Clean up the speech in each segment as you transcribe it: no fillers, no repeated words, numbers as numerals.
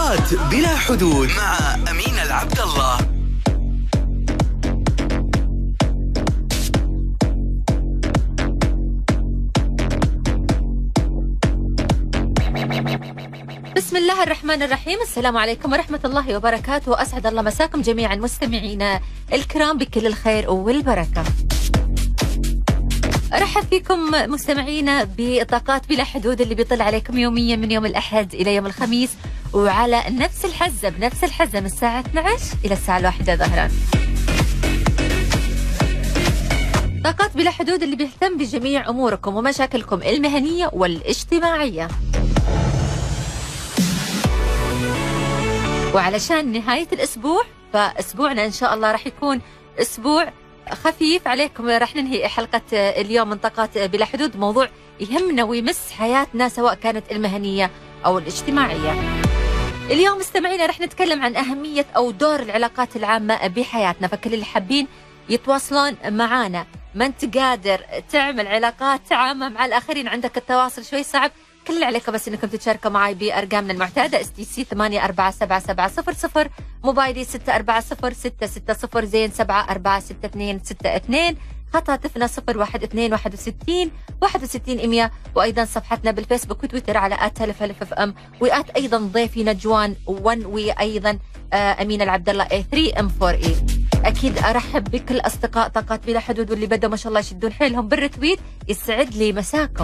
طاقات بلا حدود مع أمين العبد الله. بسم الله الرحمن الرحيم. السلام عليكم ورحمة الله وبركاته. أسعد الله مساكم جميعا مستمعينا الكرام بكل الخير والبركة. أرحب فيكم مستمعينا بطاقات بلا حدود اللي بيطل عليكم يوميا من يوم الأحد إلى يوم الخميس، وعلى نفس الحزة من الساعة 12 إلى الساعة 1 ظهرا. طاقات بلا حدود اللي بيهتم بجميع أموركم ومشاكلكم المهنية والاجتماعية. وعلشان نهاية الأسبوع، فأسبوعنا إن شاء الله راح يكون أسبوع خفيف عليكم. راح ننهي حلقة اليوم من طاقات بلا حدود موضوع يهمنا ويمس حياتنا سواء كانت المهنية أو الاجتماعية. اليوم مستمعينا راح نتكلم عن أهمية أو دور العلاقات العامة بحياتنا، فكل اللي حابين يتواصلون معانا. ما أنت قادر تعمل علاقات عامة مع الآخرين، عندك التواصل شوي صعب، كل اللي عليكم بس انكم تتشاركوا معي بارقامنا المعتاده STC 847700، موبايلي 640660 زين 746262، خط هاتفنا 01261 وايضا صفحتنا بالفيسبوك وتويتر على @HLFM ايضا ضيفي نجوان 1 وايضا امين العبد الله A3M4E. اكيد ارحب بكل اصدقاء طاقات بلا حدود واللي بدوا ما شاء الله يشدون حيلهم بالرتويت. يسعد لي مساكم.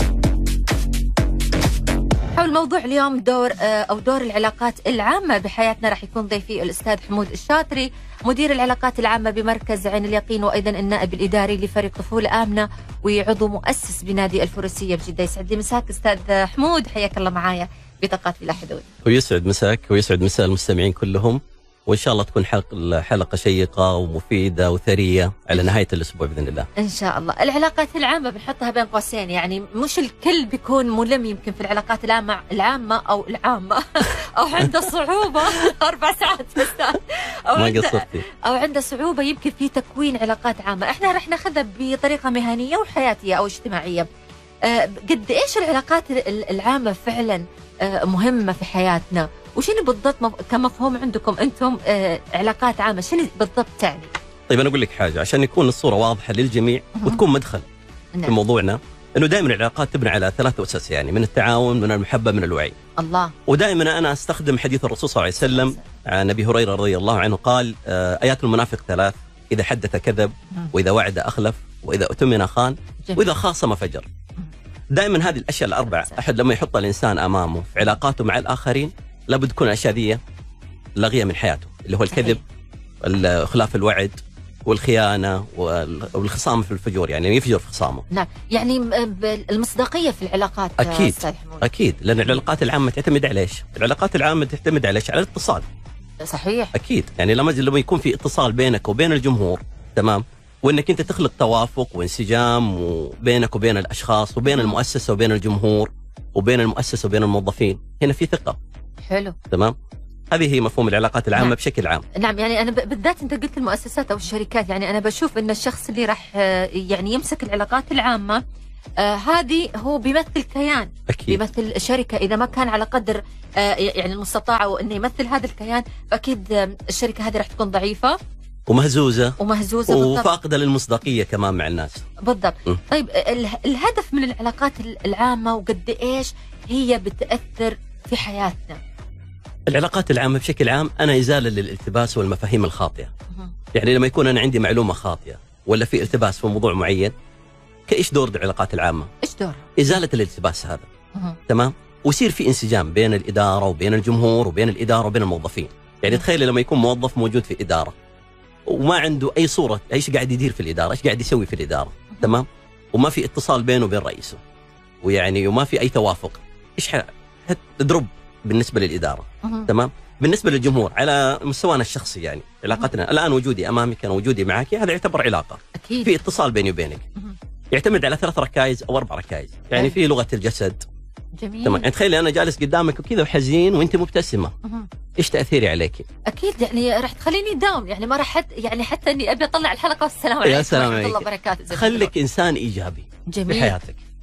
حول موضوع اليوم دور العلاقات العامة بحياتنا راح يكون ضيفي الأستاذ حمود الشاطري، مدير العلاقات العامة بمركز عين اليقين، وأيضا النائب الإداري لفريق طفولة آمنة وعضو مؤسس بنادي الفروسية بجدة. يسعد لي مساك أستاذ حمود، حياك الله معايا بطاقات بلا حدود. ويسعد مساك ويسعد مساء المستمعين كلهم، وإن شاء الله تكون حلقة شيقة ومفيدة وثرية على نهاية الأسبوع بإذن الله. إن شاء الله. العلاقات العامة بنحطها بين قوسين، يعني مش الكل بيكون ملم يمكن في العلاقات العامة أو أو عنده صعوبة 4 ساعات أستاذ أو عنده صعوبة يمكن في تكوين علاقات عامة. إحنا رح ناخذها بطريقة مهنية وحياتية أو اجتماعية. قد إيش العلاقات العامة فعلا مهمة في حياتنا، وشنو بالضبط كمفهوم عندكم أنتم علاقات عامة، شنو بالضبط تعني؟ طيب أنا أقول لك حاجة عشان يكون الصورة واضحة للجميع وتكون مدخل في موضوعنا، إنه دائما العلاقات تبنى على 3 أسس، يعني من التعاون، من المحبة، من الوعي. الله. ودائما أنا أستخدم حديث الرسول صلى الله عليه وسلم عن أبي هريرة رضي الله عنه قال: آيات المنافق 3، إذا حدث كذب، وإذا وعد أخلف، وإذا أؤتمن خان، وإذا خاصم فجر. دائما هذه الأشياء الأربعة أحد لما يحط الإنسان أمامه في علاقاته مع الآخرين لابد تكون الأشياء ذي لاغية من حياته، اللي هو الكذب، خلاف الوعد، والخيانة، والخصام في الفجور، يعني يفجر في خصامه. نعم، يعني المصداقية في العلاقات. أكيد لأن العلاقات العامة تعتمد على إيش؟ العلاقات العامة تعتمد على إيش؟ على الاتصال. صحيح. أكيد، يعني لما يكون في اتصال بينك وبين الجمهور، تمام، وإنك أنت تخلق توافق وانسجام وبينك وبين الأشخاص وبين المؤسسة وبين الجمهور وبين المؤسسة وبين الموظفين، هنا في ثقة. حلو. تمام. هذه هي مفهوم العلاقات العامة. نعم. بشكل عام. نعم، يعني أنا بالذات أنت قلت المؤسسات أو الشركات، يعني أنا بشوف أن الشخص اللي راح يعني يمسك العلاقات العامة هذه هو بيمثل كيان. أكيد. بيمثل شركة، إذا ما كان على قدر يعني المستطاع وأنه يمثل هذا الكيان، فأكيد الشركة هذه راح تكون ضعيفة ومهزوزة وفاقدة للمصداقية كمان مع الناس. بالضبط. طيب الهدف من العلاقات العامة وقد إيش هي بتأثر في حياتنا؟ العلاقات العامة بشكل عام أنا إزالة للالتباس والمفاهيم الخاطئة. يعني لما يكون أنا عندي معلومة خاطئة ولا في التباس في موضوع معين، كإيش دور العلاقات العامة؟ إيش دور؟ إزالة الالتباس هذا. تمام؟ ويصير في انسجام بين الإدارة وبين الجمهور وبين الإدارة وبين الموظفين. يعني تخيل لما يكون موظف موجود في إدارة وما عنده أي صورة إيش قاعد يدير في الإدارة، إيش قاعد يسوي في الإدارة، تمام؟ وما في اتصال بينه وبين رئيسه، ويعني وما في أي توافق، إيش تضرب بالنسبة للإدارة. تمام. بالنسبة للجمهور على مستوانا الشخصي، يعني علاقتنا الآن، وجودي أمامك، أنا وجودي معك، هذا يعتبر علاقة. أكيد. في اتصال بيني وبينك. يعتمد على 3 ركائز أو 4 ركائز، يعني في لغة الجسد. جميل. تمام. يعني تخيلي أنا جالس قدامك وكذا وحزين وأنت مبتسمة، إيش تأثيري عليك؟ أكيد يعني راح تخليني داون، يعني ما راح يعني حتى إني أبي أطلع الحلقة والسلام عليكم ورحمة الله وبركاته. خليك إنسان إيجابي. جميل. في حياتك.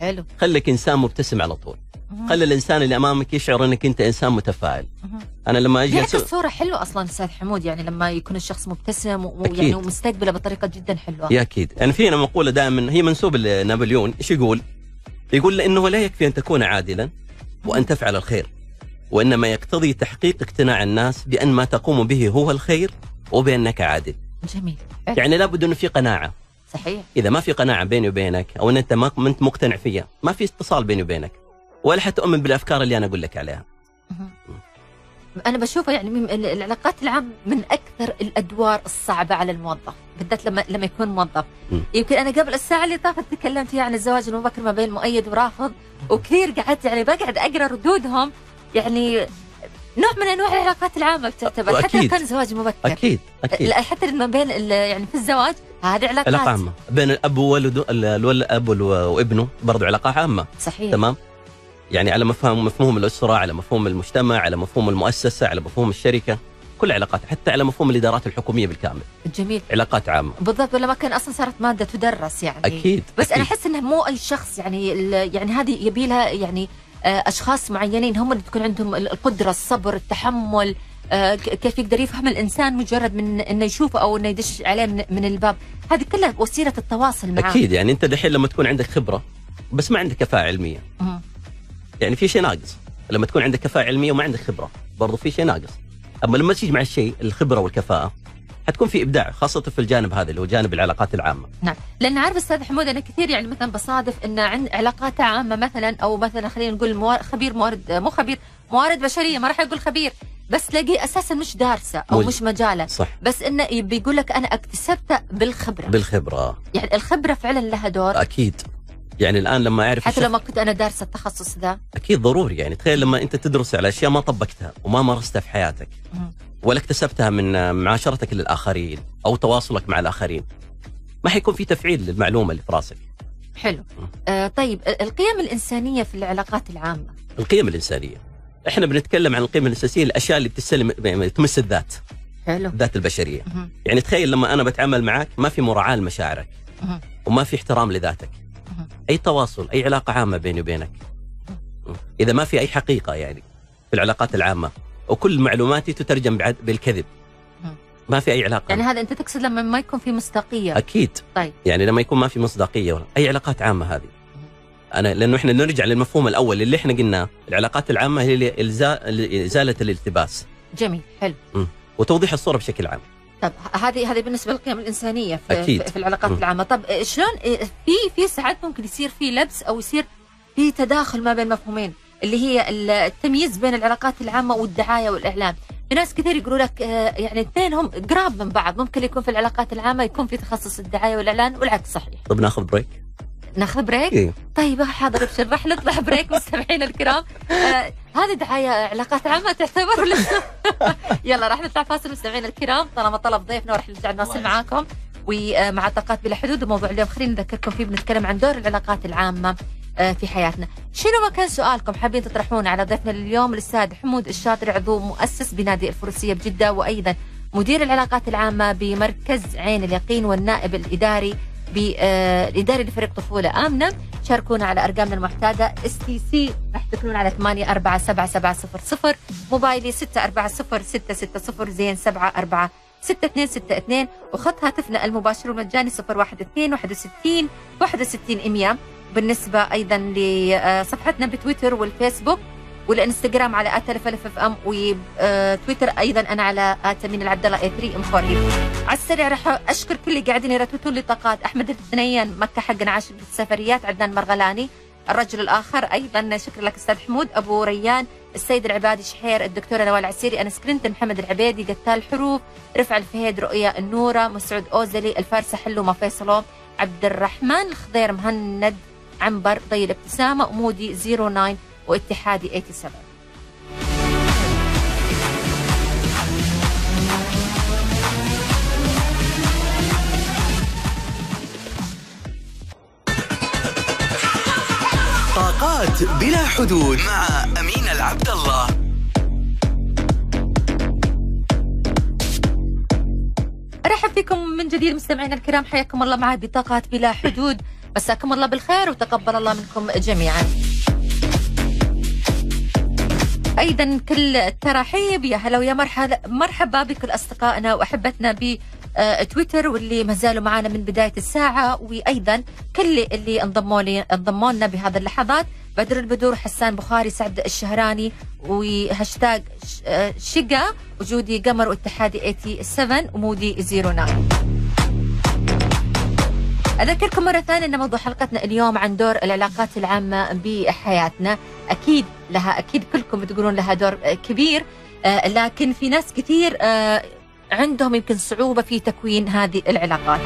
حلو. خليك انسان مبتسم على طول. خلي الانسان اللي امامك يشعر انك انت انسان متفائل. انا لما اجي يعكس صوره حلوه اصلا استاذ حمود، يعني لما يكون الشخص مبتسم ويعني ومستقبله بطريقه جدا حلوه. يا اكيد، يعني فينا مقوله دائما هي منسوبه لنابليون، ايش يقول؟ يقول انه لا يكفي ان تكون عادلا وان تفعل الخير، وانما يقتضي تحقيق اقتناع الناس بان ما تقوم به هو الخير وبانك عادل. جميل. يعني لابد انه في قناعه. صحيح. اذا ما في قناعه بيني وبينك او ان انت ما انت مقتنع فيها، ما في اتصال بيني وبينك، ولا حتؤمن بالافكار اللي انا اقول لك عليها. انا بشوفه يعني من العلاقات العامه من اكثر الادوار الصعبه على الموظف، بالذات لما يكون موظف. يمكن انا قبل الساعه اللي طافت تكلمت فيها عن الزواج المبكر ما بين مؤيد ورافض، وكثير قعدت يعني بقعد اقرا ردودهم، يعني نوع من انواع العلاقات العامه بتعتبر حتى لو كان زواج مبكر. اكيد حتى ما بين يعني في الزواج هذه علاقات عامه، بين الاب وولده، الاب وابنه برضه علاقه عامه. صحيح. تمام. يعني على مفهوم الاسره، على مفهوم المجتمع، على مفهوم المؤسسه، على مفهوم الشركه، كل علاقات، حتى على مفهوم الادارات الحكوميه بالكامل. جميل. علاقات عامه بالضبط، ولا ما كان اصلا صارت ماده تدرس يعني. اكيد. بس أكيد. انا احس انه مو اي شخص يعني هذه يبي لها يعني اشخاص معينين هم اللي تكون عندهم القدره، الصبر، التحمل، كيف يقدر يفهم الانسان مجرد من انه يشوفه او انه يدش عليه من الباب. هذه كلها وسيله التواصل معه. اكيد. يعني انت دحين لما تكون عندك خبره بس ما عندك كفاءه علميه، يعني في شيء ناقص. لما تكون عندك كفاءه علميه وما عندك خبره برضو في شيء ناقص. اما لما تيجي مع الشيء الخبره والكفاءه حتكون في ابداع، خاصه في الجانب هذا اللي هو جانب العلاقات العامه. نعم، لان عارف استاذ حمود انا كثير يعني مثلا بصادف ان عند علاقات عامه مثلا، او مثلا خلينا نقول خبير موارد بشريه، ما راح اقول خبير، بس تلاقيه اساسا مش دارسه او مش مجاله. صح. بس انه بيقول لك انا اكتسبته بالخبره. يعني الخبره فعلا لها دور. اكيد. يعني الان لما اعرف حتى لو ما كنت انا دارسه التخصص ذا اكيد ضروري. يعني تخيل لما انت تدرس على اشياء ما طبقتها وما مارستها في حياتك ولا اكتسبتها من معاشرتك للاخرين او تواصلك مع الاخرين، ما حيكون في تفعيل للمعلومه اللي في راسك. حلو. طيب القيم الانسانيه في العلاقات العامه. القيم الانسانيه احنا بنتكلم عن القيم الاساسيه، الاشياء اللي تمس الذات. حلو. الذات البشريه. يعني تخيل لما انا بتعامل معك ما في مراعاه لمشاعرك وما في احترام لذاتك، اي تواصل، اي علاقه عامه بيني وبينك، اذا ما في اي حقيقه يعني في العلاقات العامه وكل معلوماتي تترجم بالكذب، ما في اي علاقه. يعني هذا انت تقصد لما ما يكون في مصداقيه؟ اكيد. طيب يعني لما يكون ما في مصداقيه ولا اي علاقات عامه هذه، انا لانه احنا نرجع للمفهوم الاول اللي احنا قلناه، العلاقات العامه هي ازاله الالتباس. جميل. حلو. وتوضيح الصوره بشكل عام. طب هذه بالنسبه للقيم الانسانيه أكيد. في العلاقات العامه. طب شلون في ساعات ممكن يصير في لبس او يصير في تداخل ما بين مفهومين، اللي هي التمييز بين العلاقات العامه والدعايه والاعلام. في ناس كثير يقولوا لك يعني اثنينهم قراب من بعض، ممكن يكون في العلاقات العامه يكون في تخصص الدعايه والاعلان والعكس صحيح. طب ناخذ بريك؟ ناخذ بريك؟ إيه؟ طيب حاضر ابشر، راح نطلع بريك مستمعينا الكرام. هذه دعايه علاقات عامه تعتبر ولا يلا راح نطلع فاصل مستمعينا الكرام، طالما طلب ضيفنا وراح نرجع نواصل معاكم ومع طاقات بلا حدود. وموضوع اليوم خلينا نذكركم فيه، بنتكلم عن دور العلاقات العامه في حياتنا. شنو ما كان سؤالكم حابين تطرحونه على ضيفنا اليوم الاستاذ حمود الشاطر، عضو مؤسس بنادي الفروسيه بجده، وايضا مدير العلاقات العامه بمركز عين اليقين، والنائب الاداري لفريق طفوله امنه. شاركونا على ارقامنا المعتاده، STC راح تكونون على 847700، موبايلي 640660 زين 746262، وخط هاتفنا المباشر والمجاني 012 61 61 100. بالنسبه ايضا لصفحتنا بتويتر والفيسبوك والانستغرام على @FFM، وتويتر ايضا انا على @أمين العبدالله A3M4. على السريع راح اشكر كل اللي قاعدين يرتوتون لي طاقات. احمد الثنيان مكه حقنا عاشق السفريات، عدنان مرغلاني الرجل الاخر، ايضا شكرا لك استاذ حمود، ابو ريان، السيد العبادي شحير، الدكتوره نوال عسيري، انس كلينتون، محمد العبيدي، قتال حروف، رفع الفهيد، رؤيا النوره، مسعود اوزلي، الفارسه حلومه فيصلوم، عبد الرحمن الخضير، مهند عنبر، ضي الابتسامه، ومودي 09 واتحادي 87. طاقات بلا حدود مع أمين العبدالله. ارحب فيكم من جديد مستمعينا الكرام، حياكم الله معي بطاقات بلا حدود. مساكم الله بالخير وتقبل الله منكم جميعا. أيضا كل الترحيب، يا هلا ويا مرحبا بكل أصدقائنا وأحبتنا بتويتر واللي ما زالوا معنا من بداية الساعة، وأيضا كل اللي انضموا لنا بهذه اللحظات: بدر البدور، حسان بخاري، سعد الشهراني، وهاشتاج شقا، وجودي قمر، واتحادي 87، ومودي 09. أذكركم مرة ثانية أن موضوع حلقتنا اليوم عن دور العلاقات العامة بحياتنا. أكيد كلكم تقولون لها دور كبير، لكن في ناس كثير عندهم يمكن صعوبة في تكوين هذه العلاقات.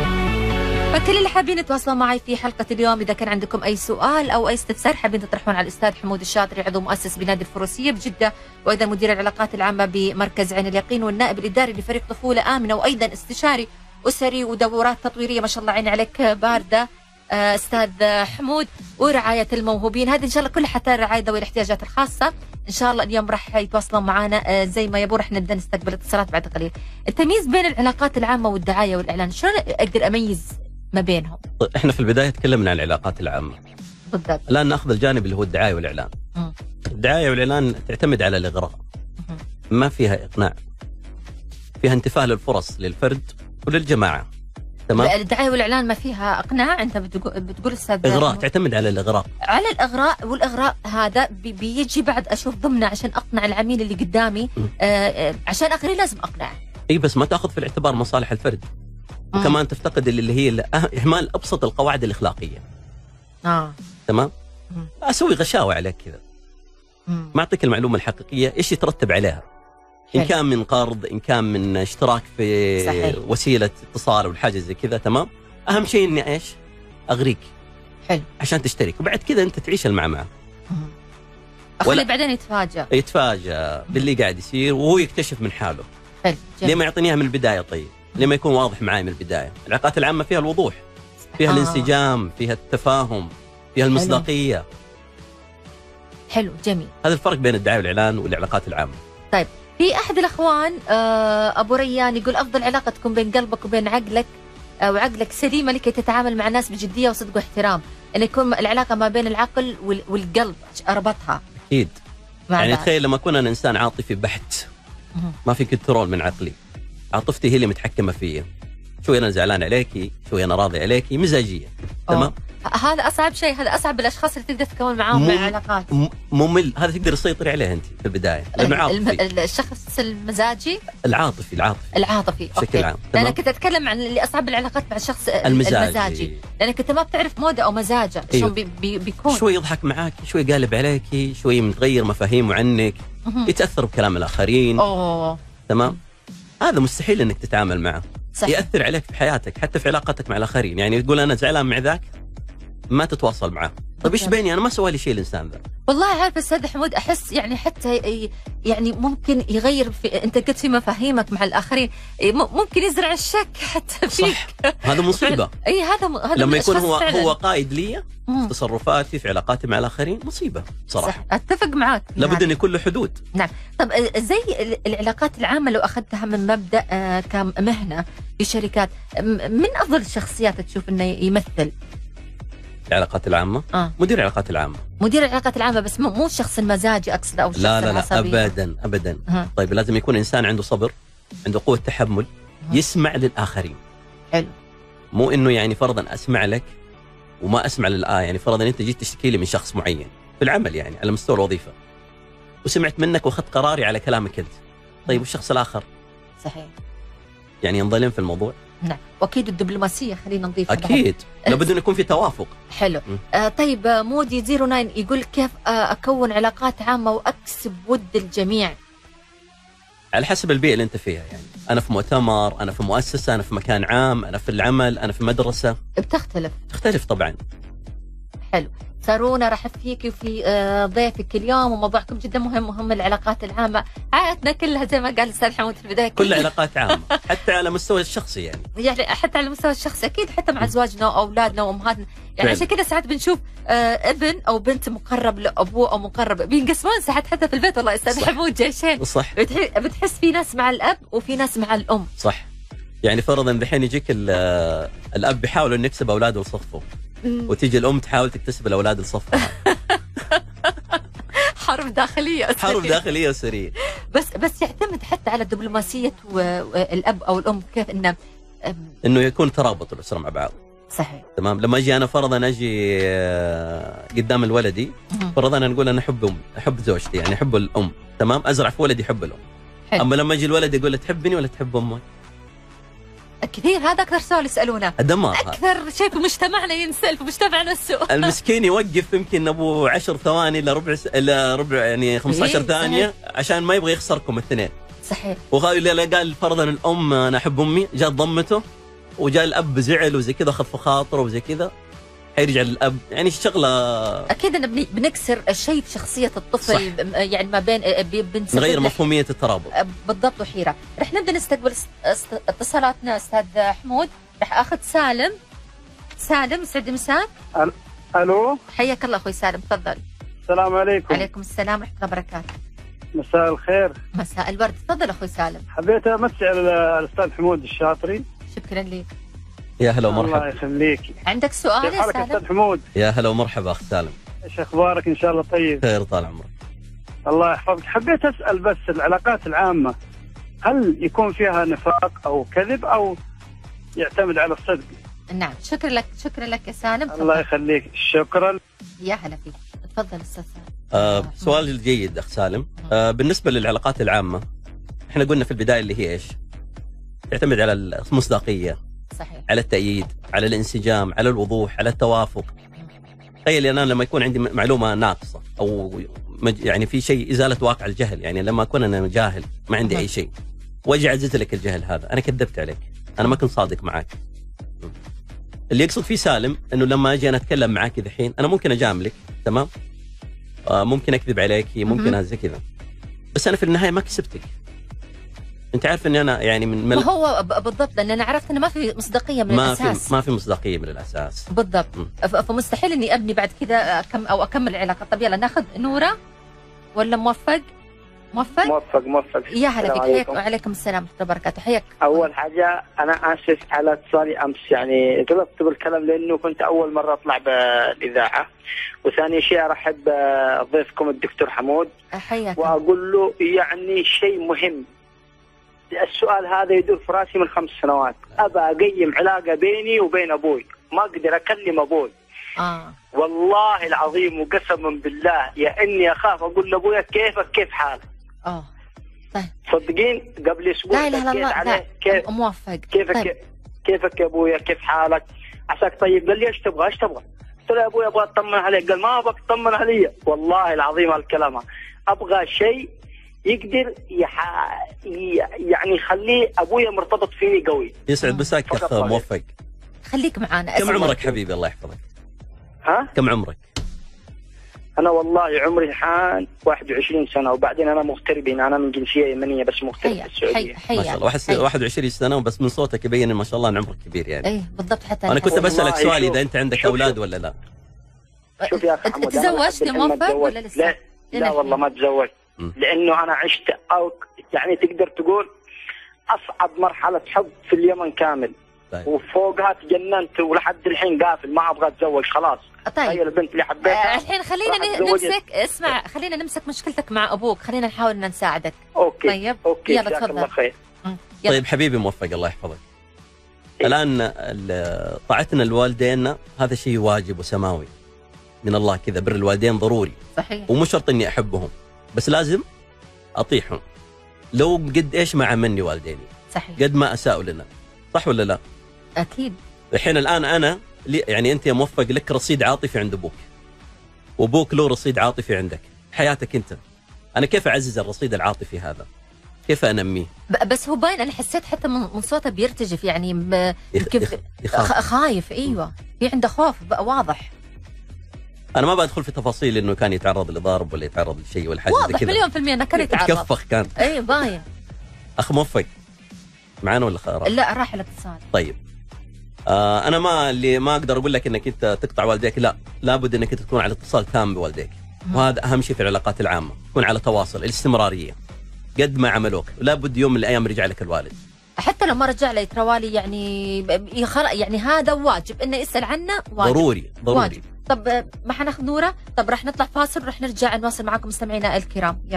فكل اللي حابين يتواصلوا معي في حلقة اليوم، إذا كان عندكم أي سؤال أو أي استفسار حابين تطرحون على الأستاذ حمود الشاطري، عضو مؤسس بنادي الفروسية بجدة، وأيضا مدير العلاقات العامة بمركز عين اليقين، والنائب الإداري لفريق طفولة آمنة، وأيضا استشاري أسري ودورات تطويرية. ما شاء الله عيني عليك باردة أستاذ حمود، ورعاية الموهوبين. هذه إن شاء الله كلها حتى رعاية ذوي الاحتياجات الخاصة. إن شاء الله اليوم راح يتواصلون معنا زي ما يبون، راح نبدأ نستقبل اتصالات بعد قليل. التمييز بين العلاقات العامة والدعاية والإعلان، شلون أقدر أميز ما بينهم؟ احنا في البداية تكلمنا عن العلاقات العامة، بالضبط. الآن نأخذ الجانب اللي هو الدعاية والإعلان. الدعاية والإعلان تعتمد على الإغراء، ما فيها إقناع، فيها انتفاع للفرص للفرد وللجماعة. تمام. الدعاية والإعلان ما فيها إقناع، أنت بتقول أستاذ. إغراء، تعتمد على الإغراء. على الإغراء، والإغراء هذا بيجي بعد أشوف ضمنه عشان أقنع العميل اللي قدامي، عشان آخرين لازم أقنع. إيه بس ما تأخذ في الاعتبار مصالح الفرد، وكمان تفتقد اللي هي إهمال أبسط القواعد الأخلاقية. تمام. أسوي غشاوة عليك كذا، ما أعطيك المعلومة الحقيقية إيش يترتب عليها، إن كان من قرض، إن كان من اشتراك في صحيح. وسيلة اتصال أو حاجة زي كذا. تمام. أهم شيء إني إيش أغريك حلو عشان تشترك، وبعد كذا أنت تعيش المعمعة. أخلي بعدين يتفاجأ باللي قاعد يصير وهو يكتشف من حاله. حلو. ليه ما يعطينيها من البداية؟ طيب ليه ما يكون واضح معاي من البداية؟ العلاقات العامة فيها الوضوح، فيها الانسجام، فيها التفاهم، فيها المصداقية. حلو جميل. هذا الفرق بين الدعاية والإعلان والعلاقات العامة. طيب في أحد الأخوان أبو ريان يقول: أفضل علاقة تكون بين قلبك وبين عقلك، وعقلك سليمة لكي تتعامل مع الناس بجدية وصدق واحترام، أن يكون العلاقة ما بين العقل والقلب أربطها. أكيد. يعني تخيل لما أكون أنا إنسان عاطفي بحت، ما في كنترول من عقلي، عاطفتي هي اللي متحكمة فيا، شوي أنا زعلان عليكي، شوي أنا راضي عليكي، مزاجية. تمام. هذا أصعب شيء، هذا أصعب الأشخاص اللي تقدر تكون معاهم علاقات. ممل، هذا تقدر تسيطري عليه أنت في البداية، لأنه عاطفي. الشخص المزاجي، العاطفي بشكل عام. لأن كنت أتكلم عن اللي أصعب العلاقات مع الشخص المزاجي، لأنك أنت ما بتعرف موده أو مزاجه شلون بيكون. شوي يضحك معاك، شوي قالب عليك، شوي متغير مفاهيمه عنك، يتأثر بكلام الآخرين. تمام. هذا مستحيل انك تتعامل معه. صح. يأثر عليك في حياتك، حتى في علاقتك مع الآخرين. يعني تقول أنا زعلان مع ذاك، ما تتواصل معه. طيب ايش بيني انا؟ ما سوى لي شيء الانسان ذا. والله عارف استاذ حمود، احس يعني حتى يعني ممكن يغير في، انت قلت في مفاهيمك مع الاخرين، ممكن يزرع الشك حتى فيك. هذا مصيبه. اي هذا لما يكون هو قائد لي في تصرفاتي في علاقاتي مع الاخرين، مصيبه صراحه. صح. اتفق معك. لابد ان يكون له حدود. نعم. طب زي العلاقات العامه لو اخذتها من مبدا كمهنه في شركات، من افضل الشخصيات تشوف انه يمثل العلاقات العامة؟ مدير العلاقات العامة. مدير العلاقات العامة، بس مو الشخص المزاجي أقصد، أو الشخص العصبي. لا أبدا. طيب لازم يكون إنسان عنده صبر، عنده قوة تحمل، يسمع للآخرين. حلو. مو إنه يعني فرضا أسمع لك وما أسمع يعني فرضا أنت جيت تشتكي لي من شخص معين في العمل، يعني على مستوى الوظيفة، وسمعت منك وأخذت قراري على كلامك أنت. طيب والشخص الآخر؟ صحيح. يعني ينظلم في الموضوع. نعم. واكيد الدبلوماسيه خلينا نضيف. اكيد لابد ان يكون في توافق. حلو. طيب مودي 09 يقول: كيف اكون علاقات عامه واكسب ود الجميع؟ على حسب البيئه اللي انت فيها. يعني انا في مؤتمر، انا في مؤسسه، انا في مكان عام، انا في العمل، انا في مدرسه، تختلف طبعا. حلو. سارونا رحب فيك وفي ضيفك اليوم، وموضوعكم جدا مهم العلاقات العامة. حياتنا كلها زي ما قال الأستاذ حمود في البداية، كل علاقات عامة حتى على مستوى الشخصي. يعني حتى على المستوى الشخصي أكيد، حتى مع أزواجنا وأولادنا وأمهاتنا. يعني عشان كذا ساعات بنشوف ابن أو بنت مقرب لأبوه أو مقرب، بينقسمون ساعات حتى في البيت. والله أستاذ حمود جيشين. صح. بتحس في ناس مع الأب وفي ناس مع الأم. صح. يعني فرضا الحين يجيك الأب بيحاول إنه يكسب أولاده لصفه، وتيجي الام تحاول تكتسب الاولاد لصفها. حرب داخليه أسرية. حرب داخليه اسريه. بس يعتمد حتى على دبلوماسيه الاب او الام، كيف انه يكون ترابط الاسره مع بعض. صحيح. تمام. لما اجي انا فرضا اجي قدام الولدي، فرضا انا نقول انا احب امي، احب زوجتي، يعني احب الام. تمام. ازرع في ولدي يحب الام. حلو. اما لما اجي الولد يقول له تحبني ولا تحب امك؟ كثير، هذا اكثر سؤال يسالونه. الدمار. اكثر شيء في مجتمعنا ينسال في مجتمعنا السؤال. المسكين يوقف يمكن ابو 10 ثواني الا ربع يعني 15 ثانيه عشان ما يبغى يخسركم الاثنين. صحيح. قال فرضا الام انا احب امي، جات ضمته وجاء الاب زعل وزي كذا، خف خاطره وزي كذا، حيرجع للاب. يعني الشغله اكيد ان بنكسر شيء في شخصيه الطفل. صح. يعني ما بين نغير مفهوميه الترابط بالضبط وحيره. رح نبدا نستقبل اتصالاتنا. استاذ حمود، رح اخذ سالم. يسعد مساك. الو، حياك الله اخوي سالم، تفضل. السلام عليكم. عليكم السلام ورحمه الله وبركاته. مساء الخير. مساء الورد، تفضل اخوي سالم. حبيت امسي على الاستاذ حمود الشاطري. شكرا لك. يا هلا ومرحبا. الله يخليك. عندك سؤال يا سالم؟ استاذ حمود، يا هلا ومرحبا اخ سالم. ايش اخبارك؟ ان شاء الله طيب. خير طال عمرك. الله يحفظك. حبيت اسال بس العلاقات العامه هل يكون فيها نفاق او كذب او يعتمد على الصدق؟ نعم. شكرا لك يا سالم. الله يخليك. شكرا. يا هلا فيك. تفضل استاذ سالم. سؤال جيد اخ سالم. بالنسبه للعلاقات العامه، احنا قلنا في البدايه اللي هي ايش؟ تعتمد على المصداقيه. صحيح. على التأييد، على الانسجام، على الوضوح، على التوافق. تخيل انا لما يكون عندي معلومه ناقصه او يعني في شيء ازاله واقع الجهل، يعني لما اكون انا جاهل ما عندي اي شيء واجي اعزز لك الجهل هذا، انا كذبت عليك، انا ما كنت صادق معك. اللي يقصد فيه سالم انه لما اجي انا اتكلم معك الحين انا ممكن اجاملك، تمام؟ ممكن اكذب عليك، ممكن زي كذا، بس انا في النهايه ما كسبتك. انت عارف اني انا يعني من هو بالضبط، لان انا عرفت انه ما في مصداقيه من الاساس. ما في مصداقيه من الاساس بالضبط. فمستحيل اني ابني بعد كذا اكمل العلاقه. طب يلا ناخذ نوره ولا موفق. يا هلا بك. حياك. وعليكم السلام ورحمه الله وبركاته. حياك. اول حاجه انا اسف على اتصالي امس، يعني غلطت بالكلام لانه كنت اول مره اطلع بالاذاعه. وثاني شيء ارحب بضيفكم الدكتور حمود. حياك. واقول له يعني شيء مهم. السؤال هذا يدور في راسي من 5 سنوات. ابى اقيم علاقه بيني وبين ابوي، ما اقدر اكلم ابوي. والله العظيم وقسما بالله يا اني اخاف اقول لابويا كيفك، كيف حالك. طيب صدقين قبل اسبوع لا عليه كيف موفق، كيفك يا ابويا، كيف حالك، عساك طيب. قال لي ايش تبغى؟ قلت له يا ابويا ابغى اطمن عليك. قال ما ابغاك تطمن علي. والله العظيم هالكلام ابغى شيء يقدر يعني يخليه ابويا مرتبط فيني قوي. يسعد مساك يا اخ موفق. خليك معانا. كم عمرك حبيبي الله يحفظك؟ ها؟ كم عمرك؟ انا والله عمري الحين 21 سنه، وبعدين انا مغترب هنا، انا من جنسيه يمنيه بس مغترب في السعوديه. ما شاء الله 21 سنه وبس من صوتك يبين ما شاء الله ان عمرك كبير يعني. اي بالضبط. حتى انا كنت بسالك سؤال اذا انت عندك اولاد ولا لا. شوف يا اخي حمود، تزوجت يا موفق ولا لسه؟ لا والله ما تزوجت، لانه انا عشت يعني تقدر تقول اصعب مرحله حب في اليمن كامل. طيب. وفوقها تجننت ولحد الحين قافل، ما ابغى اتزوج خلاص. طيب هي البنت اللي حبيتها. الحين خلينا نمسك مشكلتك مع ابوك، خلينا نحاول ان نساعدك. اوكي طيب اوكي يلا تفضل. طيب حبيبي موفق الله يحفظك. الان طاعتنا لوالدينا هذا شيء واجب وسماوي من الله كذا، بر الوالدين ضروري. صحيح. ومو شرط اني احبهم، بس لازم اطيعهم لو قد ايش ما عملني والديني. صحيح. قد ما اساءوا لنا، صح ولا لا؟ اكيد. الحين الان انا يعني انت يا موفق لك رصيد عاطفي عند ابوك، وابوك له رصيد عاطفي عندك، حياتك انت. انا كيف اعزز الرصيد العاطفي هذا؟ كيف انميه؟ بس هو باين، انا حسيت حتى من صوته بيرتجف، يعني يمكن خايف. ايوه في عنده خوف واضح. انا ما بدخل في تفاصيل انه كان يتعرض لضرب ولا يتعرض لشيء ولا حاجه واضح كذا. مليون في المية انه كان يتعرض. كفخ كان. اي باين. اخ موفق معنا ولا راح؟ لا راح الاتصال. طيب انا ما اقدر اقول لك انك انت تقطع والديك، لا، لابد انك انت تكون على اتصال تام بوالديك. وهذا اهم شيء في العلاقات العامه، تكون على تواصل، الاستمراريه. قد ما عملوك لابد يوم من الايام يرجع لك الوالد. حتى لو ما رجع لي تروالي يعني هذا واجب انه يسال عنه، واجب. ضروري واجب. طب ما حناخذ نوره، طب راح نطلع فاصل ورح نرجع نواصل معكم مستمعينا الكرام. يلا.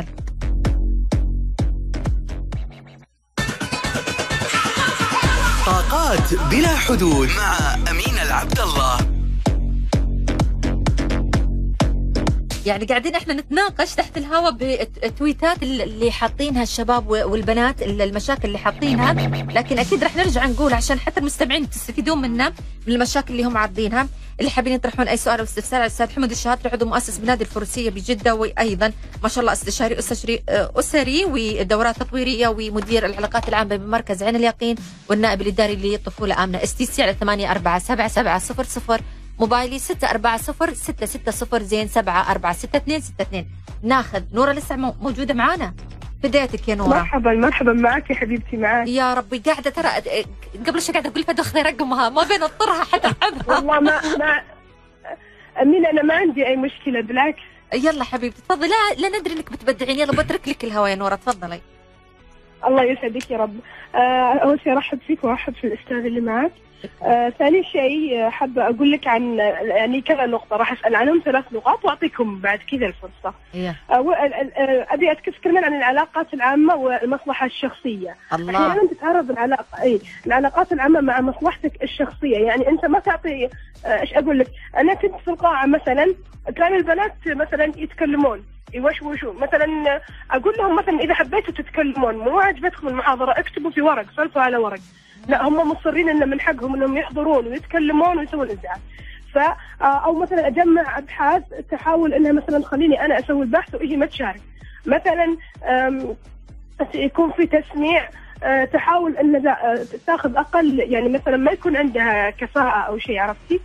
طاقات بلا حدود مع أمين العبد الله. يعني قاعدين احنا نتناقش تحت الهواء بتويتات اللي حاطينها الشباب والبنات، المشاكل اللي حاطينها، لكن اكيد رح نرجع نقول عشان حتى المستمعين تستفيدون منا من المشاكل اللي هم عارضينها. اللي حابين يطرحون اي سؤال او استفسار على الاستاذ حمد الشاطري، عضو مؤسس بنادي الفروسيه بجده، وايضا ما شاء الله استشاري اسري ودورات تطويريه ومدير العلاقات العامه بمركز عين اليقين، والنائب الاداري لطفوله امنه. STC على 847700، موبايلي 640-660 زين 746-6262. ناخذ نوره لسه موجوده معانا. بدايتك يا نوره. مرحبا معك يا حبيبتي. معك يا ربي. قاعده ترى قبل شوي قاعده اقول فدخلي رقمها ما بين اضطرها حتى العبها. والله ما امين انا ما عندي اي مشكله بالعكس. يلا حبيبتي تفضلي. لا ندري انك بتبدعين. يلا بترك لك الهوا يا نوره، تفضلي. الله يسعدك يا رب. اول شيء ارحب فيك وارحب في الاستاذ اللي معك. ثاني شيء حابة أقول لك عن يعني كذا نقطة راح أسأل عنهم 3 نقاط وأعطيكم بعد كذا الفرصة. أبي أتكلم كمان عن العلاقات العامة والمصلحة الشخصية. أحيانا تتعرض العلاقات العامة مع مصلحتك الشخصية. يعني أنت ما تعطي إيش أقول لك. أنا كنت في القاعة مثلا كان البنات مثلا يتكلمون يوشوشوا مثلا، أقول لهم مثلا إذا حبيتوا تتكلمون مو عجبتكم المحاضرة اكتبوا في ورق، سلفوا على ورق. لا هم مصرين ان من حقهم انهم يحضرون ويتكلمون ويسوون ازعاج. او مثلا اجمع ابحاث تحاول انها مثلا تخليني انا اسوي البحث وهي ما تشارك. مثلا يكون في تسميع تحاول ان تاخذ اقل، يعني مثلا ما يكون عندها كفاءه او شيء، عرفتي؟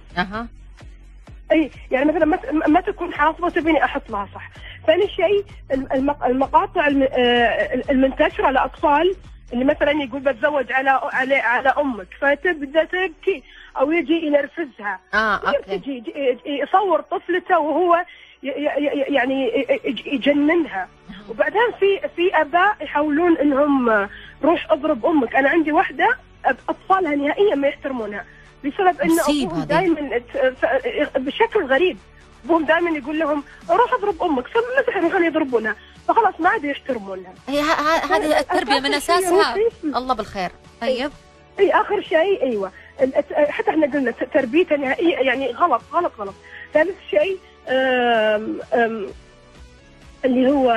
اي يعني مثلا ما تكون حافظه تبيني احط لها صح. ثاني شيء المقاطع المنتشره للاطفال اللي مثلا يقول بتزوج على امك فتبدا تبكي او يجي ينرفزها. يجي يصور طفلته وهو يعني يجننها. وبعدين في اباء يحاولون انهم روح اضرب امك. انا عندي واحده اطفالها نهائيا ما يحترمونها بسبب انه ابوهم دائما بشكل غريب، ابوهم دائما يقول لهم روح اضرب امك، فمسح يروحون يضربونها، فخلاص ما عاد يحترمونها. هذه التربيه من اساسها. الله بالخير. طيب اي اخر شيء ايوه حتى احنا قلنا تربيتها نهائيا يعني غلط غلط غلط. ثالث شيء اللي هو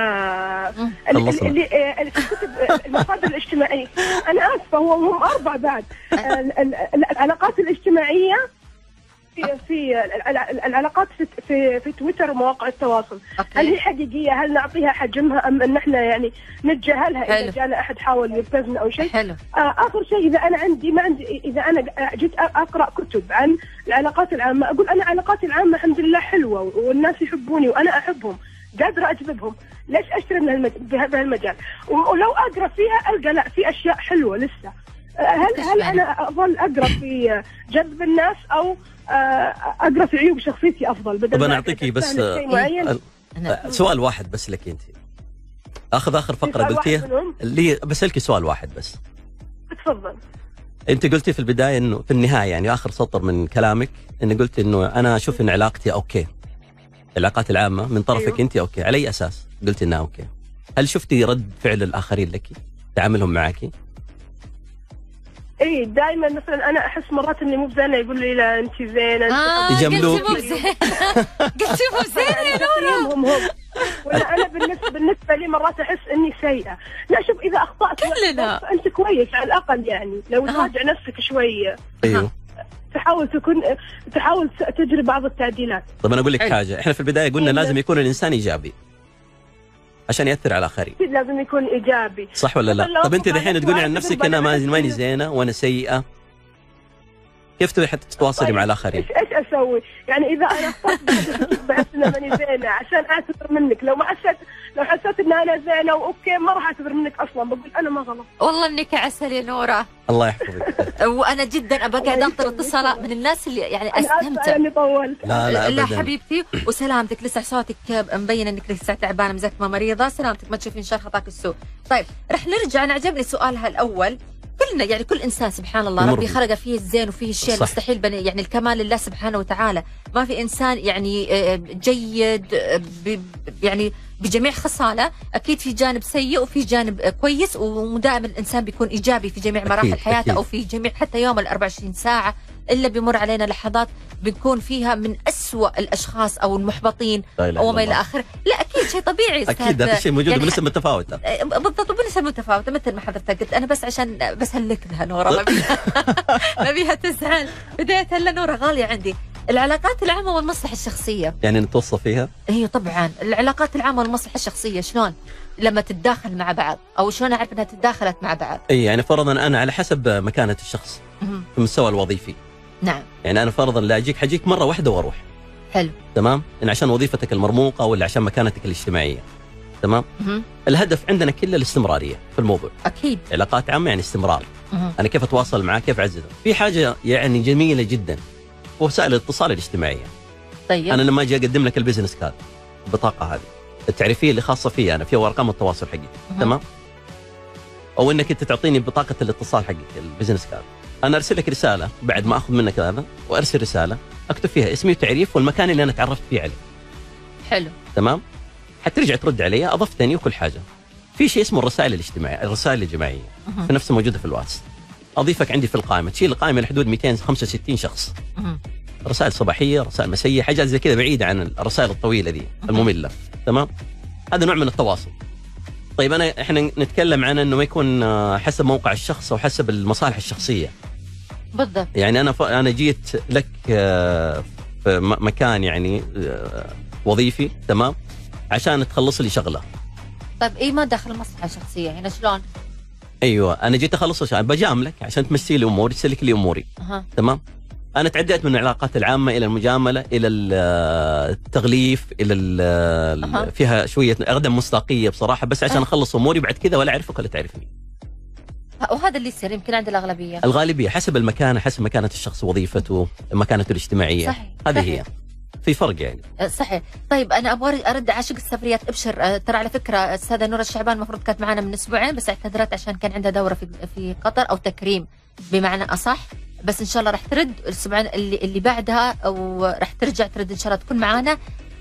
اللي كتب المصادر الاجتماعيه. انا اسفه هم 4 بعد. العلاقات الاجتماعيه في العلاقات في تويتر ومواقع التواصل. هل هي حقيقيه؟ هل نعطيها حجمها ام ان احنا يعني نتجاهلها اذا جانا احد حاول يبتزنا او شيء؟ اخر شيء اذا انا اذا انا جيت اقرا كتب عن العلاقات العامه، اقول انا علاقاتي العامه الحمد لله حلوه والناس يحبوني وانا احبهم، قادره اجذبهم، ليش اشتري من بهذا المجال؟ ولو اقرا فيها القى لا في اشياء حلوه لسه. هل انا اظل اقرا في جذب الناس او اقرا في عيوب شخصيتي افضل؟ بدل طب انا اعطيكي بس سؤال واحد بس لك انت. اخر فقره قلتيها اللي بسالك سؤال واحد بس. تفضل. انت قلتي في البدايه انه في النهايه يعني اخر سطر من كلامك انه قلتي انه انا اشوف ان علاقتي اوكي، العلاقات العامه من طرفك. أيوه. انت اوكي على اي اساس قلتي انها اوكي؟ هل شفتي رد فعل الاخرين لك، تعاملهم معك؟ اي دائما مثلا انا احس مرات اني مو بزينه يقول لي لا انت زينه. يجملوك. قلت مو بزينه يا نوره. هم ولا انا بالنسبه لي مرات احس اني سيئه. لا شوف اذا اخطات كلنا انت كويس على الاقل، يعني لو تراجع نفسك شويه. ايوه تحاول تجري بعض التعديلات. طب انا اقول لك حاجه، احنا في البدايه قلنا لازم يكون الانسان ايجابي عشان يأثر على الآخرين. لازم يكون إيجابي، صح ولا لا؟ طب أنت الحين تقولي عن نفسك أنا ماني زينة وأنا سيئة، كيف تبي حتى تتواصلي مع الآخرين؟ إيش أسوي؟ يعني إذا أنا اخترت بحس إن ماني زينة عشان أعتذر منك، لو حسيت إن أنا زينة وأوكي ما راح أعتذر منك أصلاً، بقول أنا ما غلط. والله إنك عسل يا نورة. الله يحفظك. وأنا جدا أبغى قاعد أنطر اتصالات من الناس اللي يعني أستمتع. أنا طولت. لا حبيبتي وسلامتك، لسه صوتك مبين إنك لسه تعبانة مزكمة مريضة، سلامتك ما تشوفين شر خطاك السوء. طيب رح نرجع. أنا عجبني سؤالها الأول، كلنا يعني كل انسان سبحان الله ربي خلق فيه الزين وفيه الشيء المستحيل يعني الكمال لله سبحانه وتعالى. ما في انسان يعني جيد يعني بجميع خصاله، اكيد في جانب سيء وفي جانب كويس، ودائما الانسان بيكون ايجابي في جميع مراحل حياته او في جميع حتى يوم ال 24 ساعه الا بيمر علينا لحظات بنكون فيها من أسوأ الاشخاص او المحبطين او ما الى اخره. لا اكيد شيء طبيعي اكيد هذا الشيء موجود يعني بنسب متفاوته بالضبط، وبنسب متفاوته مثل ما حضرتك قلت. انا بس عشان بس هلكها نوره ما بيها تزعل. بدايه هلا نوره غاليه عندي العلاقات العامه والمصلحه الشخصيه، يعني نتوصف فيها؟ ايوه طبعا العلاقات العامه والمصلحه الشخصيه شلون لما تتداخل مع بعض، او شلون اعرف انها تداخلت مع بعض؟ اي يعني فرضا انا على حسب مكانه الشخص في المستوى الوظيفي. نعم. يعني انا فرضا لا حجيك مره واحده واروح. حلو. تمام؟ يعني عشان وظيفتك المرموقه ولا عشان مكانتك الاجتماعيه. تمام؟ الهدف عندنا كله الاستمراريه في الموضوع. اكيد. علاقات عامه يعني استمرار. انا كيف اتواصل معاه، كيف اعززه. في حاجه يعني جميله جدا وسائل الاتصال الاجتماعيه. طيب. انا لما اجي اقدم لك البزنس كارد، البطاقه هذه التعريفيه اللي خاصه فيها انا، فيها ارقام التواصل حقي. تمام؟ او انك انت تعطيني بطاقه الاتصال حقك البزنس كارد، انا ارسل لك رساله بعد ما اخذ منك هذا، وارسل رساله اكتب فيها اسمي وتعريف والمكان اللي انا تعرفت فيه عليه. حلو. تمام؟ حترجع ترد علي، اضفتني وكل حاجه. في شيء اسمه الرسائل الاجتماعيه، الرسائل الجماعيه في نفسها موجوده في الواتس. اضيفك عندي في القائمه، تشيل القائمه لحدود 265 شخص. رسائل صباحيه، رسائل مسائيه، حاجات زي كذا بعيده عن الرسائل الطويله دي الممله. تمام؟ هذا نوع من التواصل. طيب احنا نتكلم عن انه ما يكون حسب موقع الشخص او حسب المصالح الشخصيه. بالضبط. يعني انا جيت لك في مكان يعني وظيفي، تمام؟ عشان تخلص لي شغله. طيب ايه ما دخل المصلحه الشخصيه هنا شلون؟ ايوه انا جيت اخلص بجاملك عشان تمثلي لي اموري، تسلك لي اموري. تمام؟ انا تعديت من العلاقات العامه الى المجامله الى التغليف الى فيها شويه عدم مصداقيه بصراحه، بس عشان اخلص اموري بعد كذا ولا اعرفك ولا تعرفني. وهذا اللي يصير يمكن عند الاغلبيه. الغالبيه حسب المكان، حسب مكانه الشخص، وظيفته، مكانته الاجتماعيه. صحيح. هذه صحيح. هي. في فرق يعني. صحيح. طيب انا ابغى ارد عاشق السفريات. ابشر ترى على فكره استاذه نورة الشعبان المفروض كانت معنا من اسبوعين، بس اعتذرت عشان كان عندها دوره في قطر او تكريم بمعنى اصح، بس ان شاء الله راح ترد الاسبوعين اللي بعدها، او راح ترجع ترد ان شاء الله تكون معنا.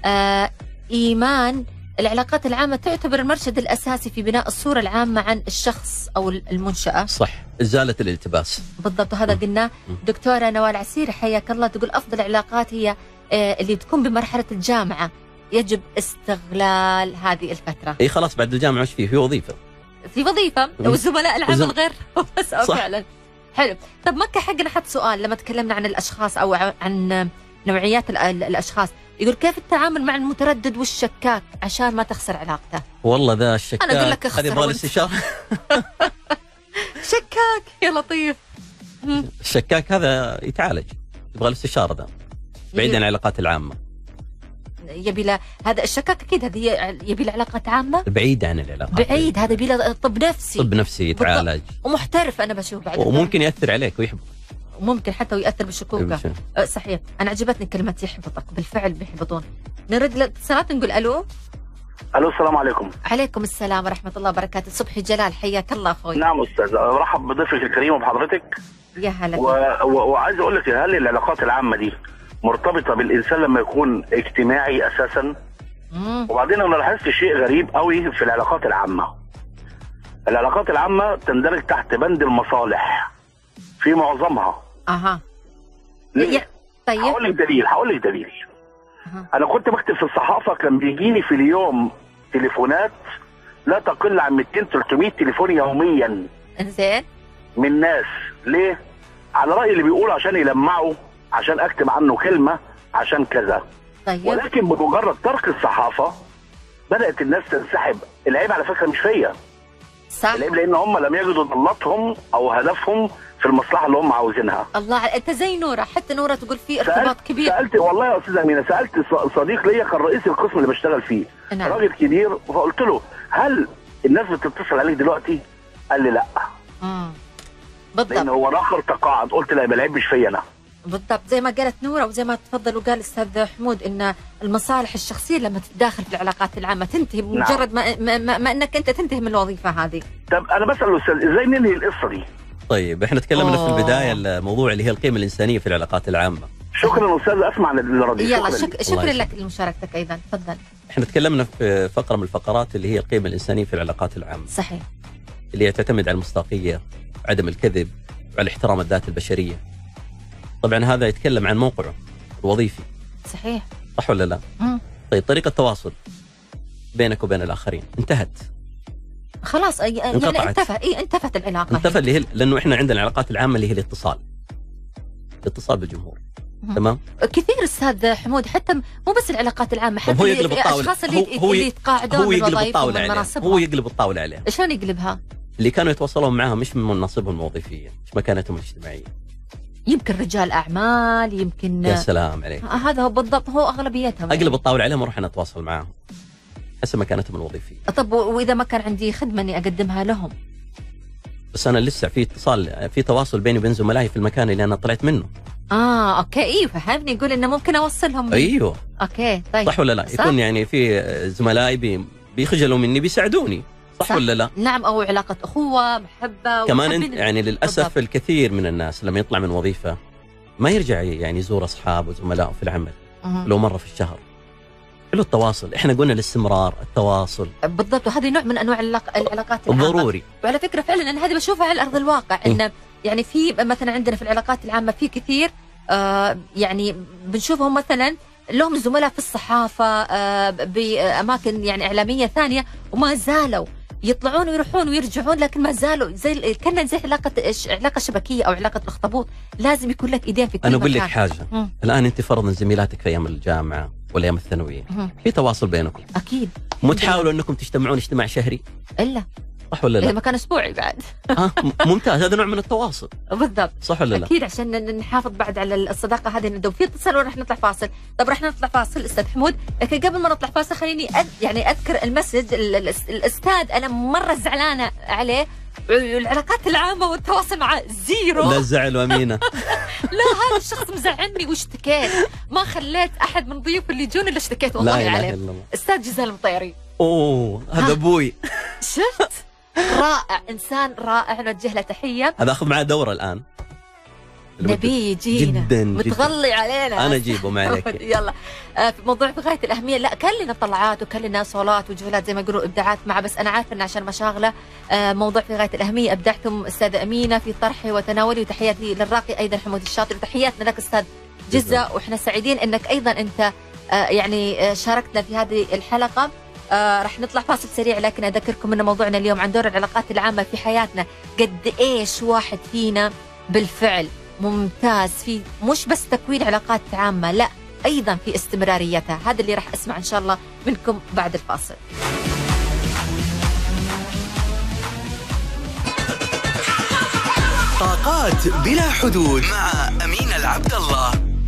ايمان العلاقات العامه تعتبر المرشد الاساسي في بناء الصوره العامه عن الشخص او المنشاه. صح، ازاله الالتباس. بالضبط، وهذا قلناه. دكتوره نوال عسيري حياك الله تقول افضل العلاقات هي اللي تكون بمرحله الجامعه، يجب استغلال هذه الفتره. اي خلاص بعد الجامعه وش في وظيفه. في وظيفه والزملاء العمل غير بس فعلا. حلو. طب مكة حقنا حط سؤال لما تكلمنا عن الاشخاص او عن نوعيات الاشخاص، يقول كيف التعامل مع المتردد والشكاك عشان ما تخسر علاقته؟ والله ذا الشكاك انا اقول لك هذه يبغى استشاره. شكاك يا لطيف. الشكاك هذا يتعالج، يبغى الاستشاره ذا بعيدا عن العلاقات العامه. يبي له هذا الشكاك اكيد هذه يبي له علاقات عامه بعيد عن العلاقات، بعيد. هذا يبي له طب نفسي يتعالج ومحترف. انا بشوف بعد وممكن ياثر عليك ويحبط، وممكن حتى ياثر بشكوكه. صحيح. انا عجبتني كلمه يحبطك، بالفعل بيحبطون. نرد الاتصالات نقول الو. الو السلام عليكم. عليكم السلام ورحمه الله وبركاته. صبحي جلال حياك الله اخوي. نعم استاذ، برحب بضيفك الكريم وبحضرتك. يا هلا. وعايز اقول لك هل العلاقات العامه دي مرتبطه بالانسان لما يكون اجتماعي اساسا؟ وبعدين انا لاحظت شيء غريب قوي في العلاقات العامه. العلاقات العامه تندرج تحت بند المصالح في معظمها. ليه؟ طيب هقول لك دليل. انا كنت بكتب في الصحافه، كان بيجيني في اليوم تليفونات لا تقل عن 200 300 تليفون يوميا. انزين. من ناس ليه؟ على راي اللي بيقولوا عشان يلمعوا، عشان اكتب عنه كلمه، عشان كذا. طيب. ولكن بمجرد ترك الصحافه بدات الناس تنسحب. العيب على فكره مش فيا، صح. العيب لان هم لم يجدوا ضلتهم او هدفهم في المصلحه اللي هم عاوزينها. الله، انت زي نوره، حتى نوره تقول في ارتباط كبير. سالت والله يا استاذه امينه، سالت صديق ليا كان رئيس القسم اللي بشتغل فيه. نعم. راجل كبير، فقلت له هل الناس بتتصل عليك دلوقتي؟ قال لي لا. بالضبط. لان هو الاخر تقاعد. قلت لا، يبقى العيب مش فيا انا. بالضبط، زي ما قالت نوره وزي ما تفضل وقال الاستاذ حمود، ان المصالح الشخصيه لما تتداخل في العلاقات العامه تنتهي بمجرد ما انك انت تنتهي من الوظيفه هذه. طب انا بسال الاستاذ ازاي ننهي القصه دي؟ طيب احنا تكلمنا في البدايه الموضوع اللي هي القيمه الانسانيه في العلاقات العامه. شكرا استاذ، اسمع للرجل. يلا شكرا لك لمشاركتك ايضا، تفضل. احنا تكلمنا في فقره من الفقرات اللي هي القيمه الانسانيه في العلاقات العامه. صحيح. اللي هي تعتمد على المصداقيه، عدم الكذب، وعلى احترام الذات البشريه. طبعا هذا يتكلم عن موقعه الوظيفي. صحيح. صح ولا لا؟ طيب طريقه التواصل بينك وبين الاخرين انتهت. خلاص يعني انتفت العلاقه. انتفت اللي هي لانه احنا عندنا العلاقات العامه اللي هي الاتصال بالجمهور. تمام. كثير استاذ حمود، حتى مو بس العلاقات العامه، حتى الاشخاص اللي يتقاعدون من وظائفهم ومن مناصبهم هو يقلب الطاوله عليها. شلون يقلبها؟ اللي كانوا يتواصلون معها مش من مناصبهم الوظيفيه، مش مكانتهم الاجتماعيه. يمكن رجال اعمال، يمكن. يا سلام عليك. هذا هو بالضبط، هو اغلبيتهم. اقلب الطاوله عليهم واروح انا اتواصل معاهم حسب مكانتهم الوظيفيه. طب واذا ما كان عندي خدمه اني اقدمها لهم؟ بس انا لسه في اتصال، في تواصل بيني وبين زملائي في المكان اللي انا طلعت منه. اوكي. ايوه فهمني، يقول انه ممكن اوصلهم. ايوه. اوكي طيب. صح ولا لا؟ صح؟ يكون يعني في زملائي بيخجلوا مني بيساعدوني. صح ولا لا؟ نعم، او علاقه اخوه، محبه. كمان انت يعني للاسف بالضبط. الكثير من الناس لما يطلع من وظيفه ما يرجع يعني يزور اصحابه وزملائه في العمل لو مره في الشهر. حلو التواصل، احنا قلنا الاستمرار، التواصل بالضبط، وهذه نوع من انواع العلاقات العامه ضروري. وعلى فكره فعلا انا هذه بشوفها على ارض الواقع، انه يعني في مثلا عندنا في العلاقات العامه في كثير يعني بنشوفهم مثلا لهم زملاء في الصحافه باماكن يعني اعلاميه ثانيه، وما زالوا يطلعون ويروحون ويرجعون، لكن ما زالوا زي كنا زي علاقه شبكيه او علاقه اخطبوط، لازم يكون لك ايدين في كل مكان. انا اقول لك حاجه، الان انت فرضا زميلاتك في ايام الجامعه ولا ايام الثانويه في تواصل بينكم اكيد، مو تحاولوا انكم تجتمعون اجتماع شهري الا صح ولا لا؟ إذا ما كان اسبوعي بعد ممتاز، هذا نوع من التواصل بالضبط. صح ولا لا؟ اكيد، عشان نحافظ بعد على الصداقه هذه. ندوم في اتصال وراح نطلع فاصل. طب راح نطلع فاصل استاذ حمود، لكن قبل ما نطلع فاصل خليني يعني اذكر المسج الاستاذ انا مره زعلانه عليه، العلاقات العامه والتواصل مع زيرو. لا زعل وامينه لا هذا الشخص مزعلني واشتكيت، ما خليت احد من ضيوف اللي يجون الا اشتكيت والله عليه. استاذ جزال المطيري. هذا ابوي. شفت؟ رائع، انسان رائع، نوجه له تحيه. هذا اخذ معاه دوره الان، نبي يجينا جدا متغلي علينا. انا اجيبه ما عليك. يلا في موضوع في غايه الاهميه. لا كان لنا طلعات وكان لنا صولات وجولات زي ما يقولوا ابداعات معه، بس انا عارفه ان عشان مشاغله موضوع في غايه الاهميه ابدعتم استاذه امينه في طرحي وتناولي، وتحياتي للراقي ايضا حمود الشاطر، وتحياتنا لك استاذ جزة، واحنا سعيدين انك ايضا انت يعني شاركتنا في هذه الحلقه. راح نطلع فاصل سريع، لكن اذكركم ان موضوعنا اليوم عن دور العلاقات العامه في حياتنا، قد ايش واحد فينا بالفعل ممتاز في مش بس تكوين علاقات عامه، لا ايضا في استمراريتها. هذا اللي راح اسمع ان شاء الله منكم بعد الفاصل. طاقات بلا حدود مع أمين العبد الله.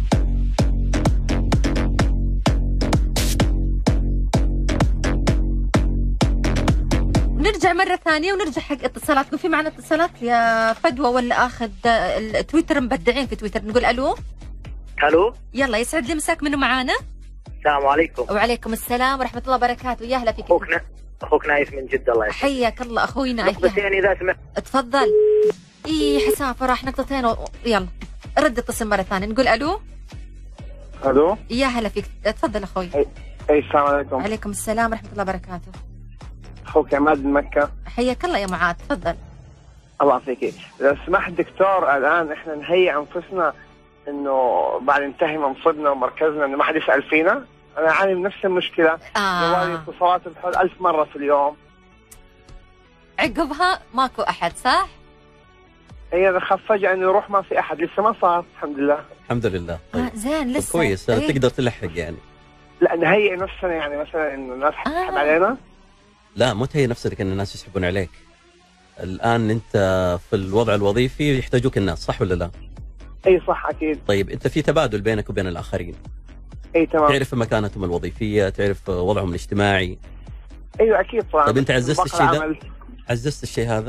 نرجع مرة ثانية ونرجع حق اتصالاتكم. في معنا اتصالات يا فدوى ولا اخذ التويتر؟ مبدعين في تويتر. نقول الو. الو، يلا يسعد لي مساك. منو معانا؟ السلام عليكم. وعليكم السلام ورحمة الله وبركاته. يا هلا فيك. اخوك نايف من جدة. الله يسعدك. حياك الله اخوي نايف. نقطتين اذا سمحت. تفضل. حسافة راح نقطتين يلا رد اتصل مرة ثانية. نقول الو. الو، يا هلا فيك. تفضل اخوي. السلام عليكم. وعليكم السلام ورحمة الله وبركاته. اخوك عماد من مكة. حياك الله يا معاذ، تفضل. الله يعافيك. لو سمحت دكتور، الان احنا نهيئ انفسنا انه بعد انتهي منصبنا ومركزنا انه ما حد يسال فينا. انا اعاني من نفس المشكله، جوالي اتصالات بحول 1000 مره في اليوم، عقبها ماكو احد. صح؟ هي خاف فجاه انه يروح ما في احد. لسه ما صار الحمد لله. الحمد لله. طيب. زين لسه كويس. تقدر تلحق يعني. لا نهيئ نفسنا، يعني مثلا انه الناس حتسحب علينا. لا مو تهيئ نفسك ان الناس يسحبون عليك. الان انت في الوضع الوظيفي يحتاجوك الناس، صح ولا لا؟ اي صح اكيد. طيب انت في تبادل بينك وبين الاخرين. اي تمام. تعرف مكانتهم الوظيفيه، تعرف وضعهم الاجتماعي. ايوه اكيد طبعا. طيب انت عززت الشيء ده؟ عززت الشيء هذا؟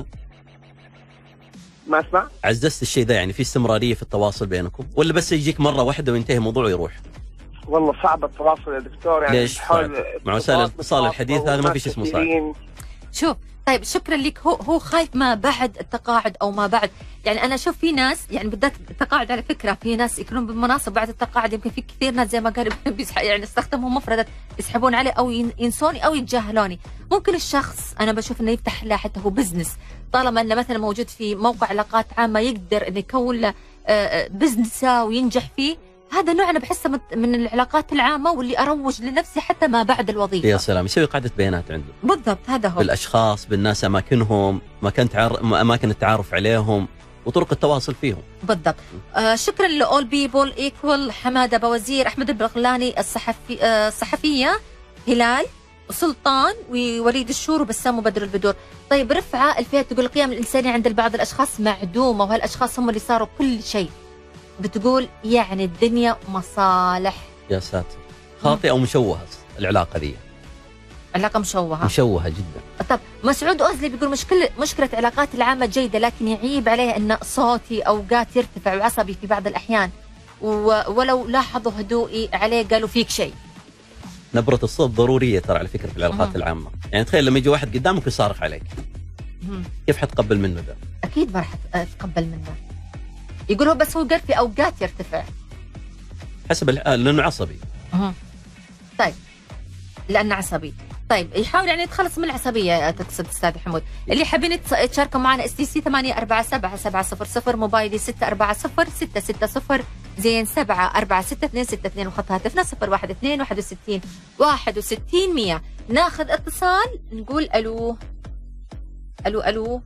ما اسمع. عززت الشيء ده، يعني في استمراريه في التواصل بينكم ولا بس يجيك مره واحده وينتهي الموضوع ويروح؟ والله صعب التواصل يا دكتور، يعني ليش صعب؟ مع وسائل الاتصال الحديث هذا ما في شيء اسمه صعب. شوف طيب شكرا لك. هو خايف ما بعد التقاعد او ما بعد، يعني انا اشوف في ناس يعني بالذات التقاعد على فكره في ناس يكونون بالمناصب بعد التقاعد، يمكن في كثير ناس زي ما قال يعني استخدموا مفردات يسحبون عليه او ينسوني او يتجاهلوني. ممكن الشخص انا بشوف انه يفتح له حتى هو بزنس، طالما انه مثلا موجود في موقع علاقات عامه يقدر انه يكون له بزنسه وينجح فيه. هذا نوع انا بحسه من العلاقات العامه واللي اروج لنفسي حتى ما بعد الوظيفه. يا سلام، يسوي قاعده بيانات عنده. بالضبط هذا هو. بالاشخاص، بالناس، اماكنهم، اماكن التعارف عليهم وطرق التواصل فيهم. بالضبط. شكرا لأول بيبول ايكوال، حماده بوزير، احمد البغلاني، الصحفيه هلال وسلطان ووليد الشور وبسام وبدر البدور. طيب رفعه الفيت تقول القيم الانسانيه عند بعض الاشخاص معدومه، وهالاشخاص هم اللي صاروا كل شيء. بتقول يعني الدنيا مصالح. يا ساتر، خاطئة أو مشوهة العلاقة دي؟ علاقة مشوهة. مشوهة جدا. طب مسعود أوزلي بيقول مشكلة علاقات العامة جيدة، لكن يعيب عليها أن صوتي أوقات يرتفع وعصبي في بعض الأحيان، ولو لاحظوا هدوئي عليه قالوا فيك شيء. نبرة الصوت ضرورية ترى على فكرة في العلاقات العامة. يعني تخيل لما يجي واحد قدامك ويصارخ عليك، كيف حتقبل منه ده؟ أكيد ما راح أتقبل منه. يقول هو بس هو قال في أوقات يرتفع حسب لأنه عصبي. طيب لأنه عصبي. طيب يحاول يعني يتخلص من العصبية تقصد أستاذ حمود. اللي حابين تشاركوا معنا STC 847-700، موبايلي 640-660 زين 746-262 وخط هاتفنا 012-61-61-100. ناخذ اتصال نقول ألو. ألو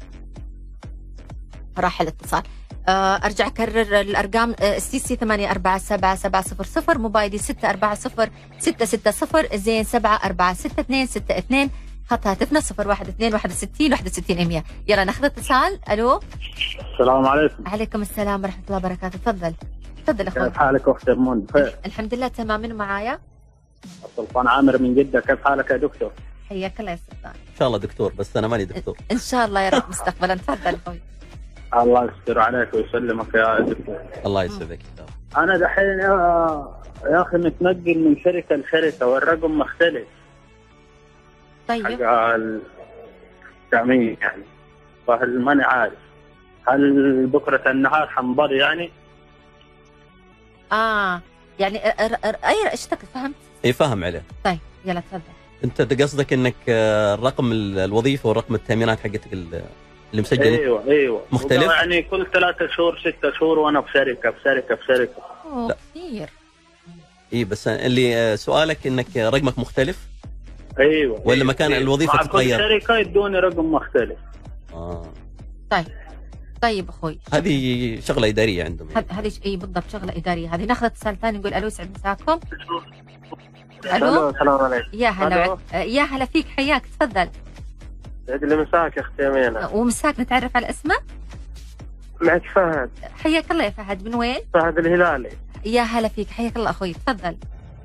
راح الاتصال. أرجع أكرر الأرقام STC 847-700، موبايلي 640-660 زين 746-262 خط هاتفنا 012-61-61-100. يلا ناخذ اتصال. ألو. السلام عليكم. عليكم السلام ورحمة الله وبركاته. تفضل أخوي. كيف حالك أخت أرمون؟ بخير الحمد لله تمام. من معايا؟ سلطان عامر من جدة. كيف حالك يا دكتور؟ حياك الله يا سلطان. إن شاء الله دكتور، بس أنا ماني دكتور. إن شاء الله يا رب مستقبلا. تفضل أخوي. الله يستر عليك ويسلمك يا دكتور. الله يسلمك. أنا دحين يا أخي متنقل من شركة لشركة والرقم مختلف. طيب. حق التأمين يعني، فهل ماني عارف هل بكرة النهار حنضر يعني؟ يعني ايش فهمت؟ اي فاهم عليه. طيب يلا تفضل. انت قصدك انك الرقم الوظيفه ورقم التامينات حقتك اللي مسجل؟ ايوه مختلف يعني كل 3 شهور 6 شهور وانا بشركه. كثير. اي بس اللي سؤالك انك رقمك مختلف؟ ايوه. ولا مكان الوظيفه تتغير؟ كل شركه يدوني رقم مختلف. طيب اخوي، هذه شغله اداريه عندهم. هذه بالضبط شغله اداريه. هذه ناخذ اتصال ثاني نقول الو. يسعد مساكم. الو. السلام عليكم. يا هلا. يا هلا فيك، حياك تفضل. يسعد لي مساك يا اختي امينه. ومساك. نتعرف على اسمك؟ معك فهد. حياك الله يا فهد. من وين؟ فهد الهلالي. يا هلا فيك، حياك الله اخوي تفضل.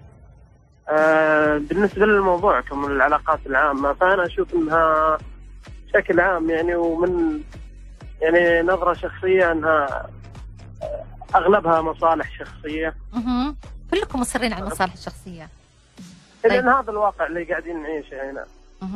بالنسبه للموضوع كم العلاقات العامه، فانا اشوف انها بشكل عام يعني ومن يعني نظره شخصيه انها اغلبها مصالح شخصيه. كلكم مصرين على المصالح الشخصيه. لان هذا الواقع اللي قاعدين نعيشه هنا.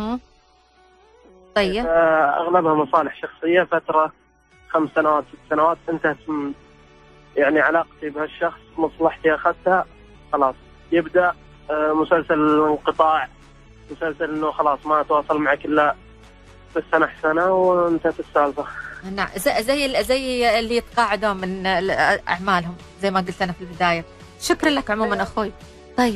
طيب. اغلبها مصالح شخصيه. فتره 5 سنوات 6 سنوات انتهت يعني علاقتي بهالشخص، مصلحتي اخذتها، خلاص يبدا مسلسل الانقطاع، مسلسل انه خلاص ما اتواصل معك الا بالسنه سنه وانتهت السالفه. نعم، زي اللي يتقاعدون من اعمالهم زي ما قلت انا في البدايه. شكرا لك عموما اخوي. طيب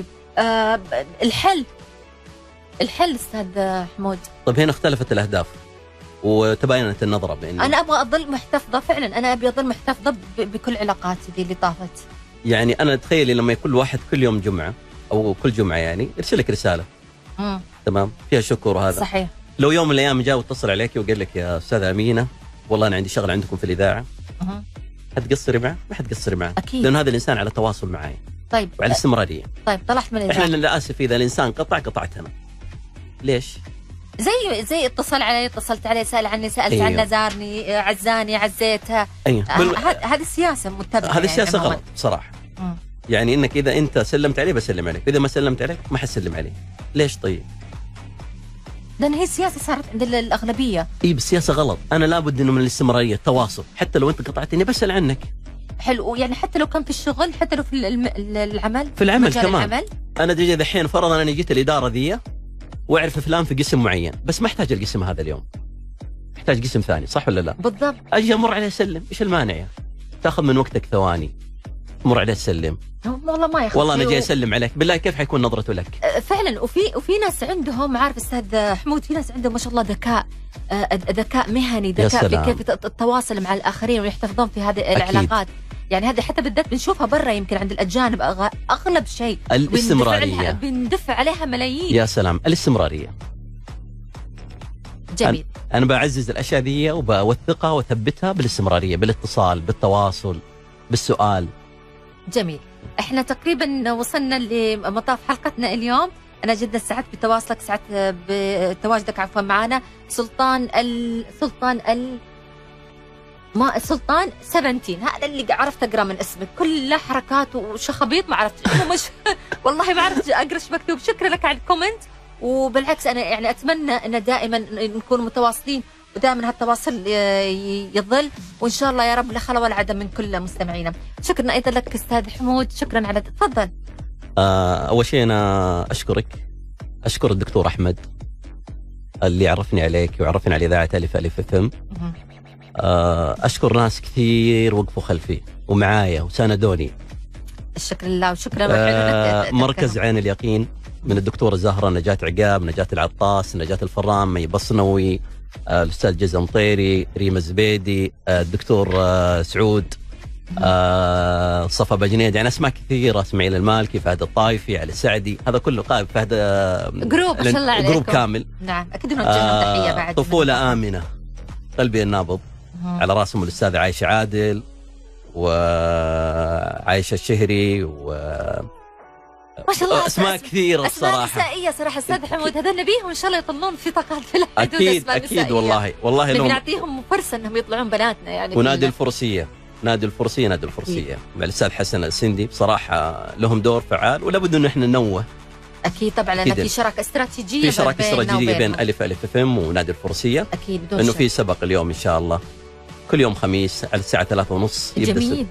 الحل استاذ حمود. طيب هنا اختلفت الاهداف وتباينت النظره بين انا ابغى اظل محتفظه فعلا، انا ابي اظل محتفظه بكل علاقاتي دي اللي طافت. يعني انا تخيلي لما يكون واحد كل يوم جمعه او كل جمعه يعني يرسل لك رساله تمام فيها شكر وهذا صحيح. لو يوم من الايام جاء واتصل عليك وقال لك يا استاذه امينه والله انا عندي شغله عندكم في الاذاعه، حتقصري معه؟ ما حتقصري معه اكيد، لانه هذا الانسان على تواصل معي. طيب وعلى استمراريه. طيب طلعت من الاذاعه. احنا للاسف اذا الانسان قطعت انا. ليش؟ زي اتصل علي، اتصلت عليه، سأل عني، سألت عنه، زارني، عزاني، عزيتها. هذه السياسة متبعة. هذه السياسة غلط صراحة. يعني انك اذا انت سلمت عليه بسلم عليك، اذا ما سلمت عليك ما حسلم عليه. ليش طيب؟ لأن هي السياسة صارت عند الأغلبية. اي بس السياسة غلط، أنا لابد إنه من الاستمرارية، التواصل، حتى لو أنت قطعتني بسأل عنك. حلو، يعني حتى لو كان في الشغل، حتى لو في العمل، في العمل كمان. أنا دحين فرضا أنا جيت الإدارة ذي وأعرف فلان في قسم معين، بس ما أحتاج القسم هذا اليوم، أحتاج قسم ثاني، صح ولا لا؟ بالضبط. أجي أمر عليه أسلم، إيش المانع يعني؟ تاخذ من وقتك ثواني، مر عليه تسلم. والله ما ياخذ. والله أنا جاي أسلم عليك، بالله كيف حيكون نظرته لك؟ فعلا. وفي ناس عندهم، عارف أستاذ حمود، في ناس عندهم ما شاء الله ذكاء مهني، ذكاء في كيف التواصل مع الآخرين ويحتفظون في هذه العلاقات. يعني هذا حتى بالذات بنشوفها برا، يمكن عند الأجانب أغلب شيء الاستمرارية، بندفع عليها ملايين. يا سلام، الاستمرارية. جميل. أنا بعزز الأشياء ذي وبوثقها وثبتها بالاستمرارية، بالاتصال، بالتواصل، بالسؤال. جميل. احنا تقريبا وصلنا لمطاف حلقتنا اليوم. أنا جدا سعدت بتواصلك، سعدت بتواجدك عفوا معنا. سلطان 17، هذا اللي عرفت أقرأ من اسمك، كله حركات وشخبيط، ما عرفت مش والله ما عرفت أقرأ ايش مكتوب. شكرا لك على الكومنت، وبالعكس أنا يعني أتمنى أن دائما نكون متواصلين، ودائما هالتواصل يظل، وإن شاء الله يا رب لا خلا ولا عدم من كل مستمعينا. شكرا أيضا لك أستاذ حمود، شكرا على تفضل. أول شيء أنا أشكر الدكتور أحمد اللي عرفني عليك وعرفني على إذاعة ألف FM. أشكر ناس كثير وقفوا خلفي ومعايا وساندوني. الشكر لله وشكرا. مركز عين اليقين من الدكتورة زهرة، نجاة عقاب، نجاة العطاس، نجاة الفرام، مي بصنوي، الأستاذ جزم مطيري، ريما الزبيدي، الدكتور سعود، صفا بجنيد، يعني أسماء كثيرة، اسماعيل المالكي، فهد الطايفي، علي السعدي، هذا كله قائد فهد جروب ما شاء الله عليكم. جروب كامل. نعم أكيد نوجه لهم تحية بعد. طفولة آمنة، قلبي النابض، على راسهم الأستاذة عائشة عادل وعائشة الشهري ما شاء الله، اسماء كثيرة الصراحة، اسماء نسائية صراحة. استاذ حمود هذا نبيهم ان شاء الله يطلون في طاقات في الحدود. اكيد والله لهم نعطيهم فرصة انهم يطلعون بناتنا يعني. ونادي الفروسية مع الأستاذ حسن السندي، بصراحة لهم دور فعال، ولا بد انه احنا ننوه. اكيد طبعا، لان في شراكة استراتيجية، بين ألف FM ونادي الفروسية. اكيد انه في سبق اليوم ان شاء الله، كل يوم خميس على الساعة 3:30 يبدأ. جميل.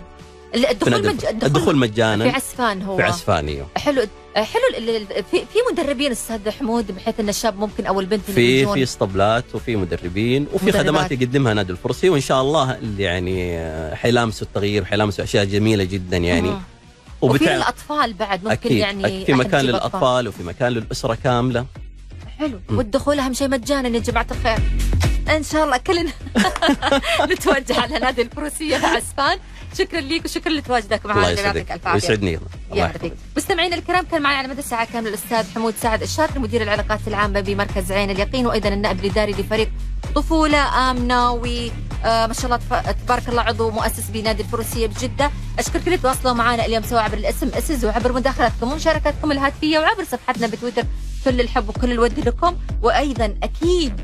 الدخول مجانا في عسفان. هو في عسفان. حلو. في مدربين استاذ حمود، بحيث ان الشاب ممكن او البنت في اسطبلات، وفي مدربين، وفي خدمات يقدمها نادي الفروسية، وان شاء الله اللي يعني حيلامسوا التغيير، حيلامسوا اشياء جميلة جدا يعني. وفي الاطفال بعد ممكن أكيد. يعني في مكان للاطفال وفي مكان للاسرة كاملة. حلو. والدخول اهم شيء مجانا يا جماعة الخير. ان شاء الله كلنا نتوجه على نادي الفروسية في عسفان. شكرا لك وشكرا لتواجدك معنا. يعطيك الف عافيه. يسعدني. الله يحفظك. مستمعينا الكرام، كان معي على مدى الساعه كامله الاستاذ حمود سعد الشاطر، مدير العلاقات العامه بمركز عين اليقين، وايضا النائب الاداري لفريق طفوله امنه، وما شاء الله تبارك الله عضو مؤسس بنادي الفروسيه بجده. اشكر كل اللي تواصلوا معنا اليوم، سواء عبر الSMS وعبر مداخلاتكم ومشاركاتكم الهاتفيه وعبر صفحتنا بتويتر. كل الحب وكل الود لكم، وايضا اكيد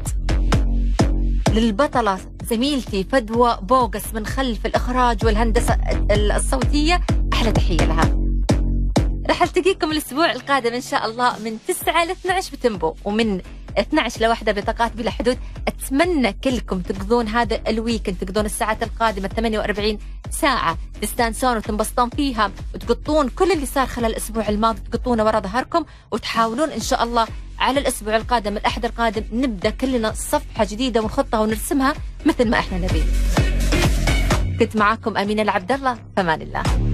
للبطلة زميلتي فدوى بوغس من خلف الإخراج والهندسة الصوتية، أحلى تحية لها. رح ألتقيكم الأسبوع القادم إن شاء الله من 9 ل 12 بتنبو، ومن 12 ل1 بطاقات بلا حدود. أتمنى كلكم تقضون هذا الويكند، تقضون الساعات القادمة 48 ساعة تستانسون وتنبسطون فيها، وتقطون كل اللي صار خلال الأسبوع الماضي تقطونه ورا ظهركم، وتحاولون إن شاء الله على الأسبوع القادم الأحد القادم نبدأ كلنا صفحة جديدة ونخطها ونرسمها مثل ما احنا نبي. كنت معاكم أمينة العبد الله، فمان الله.